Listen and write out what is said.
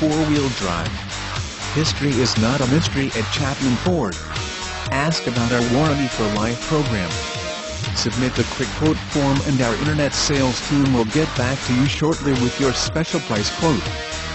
4-wheel drive. History is not a mystery at Chapman Ford. Ask about our Warranty for Life program. Submit the quick quote form and our internet sales team will get back to you shortly with your special price quote.